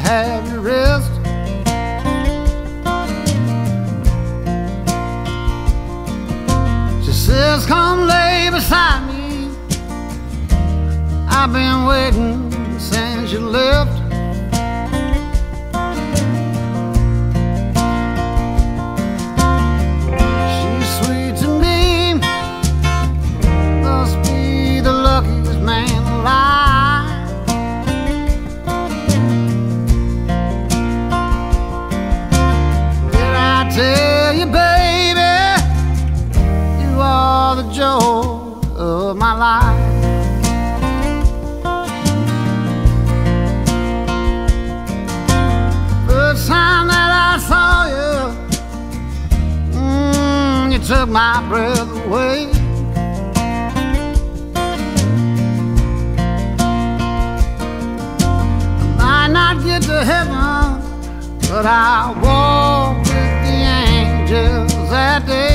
have you rest. She says, come lay beside me. I've been waiting since you left. She's sweet to me, must be the luckiest man alive. Did I tell you, baby, you are the joy of my life? First time that I saw you, you took my breath away. I might not get to heaven, but I'll walk with the angels that day.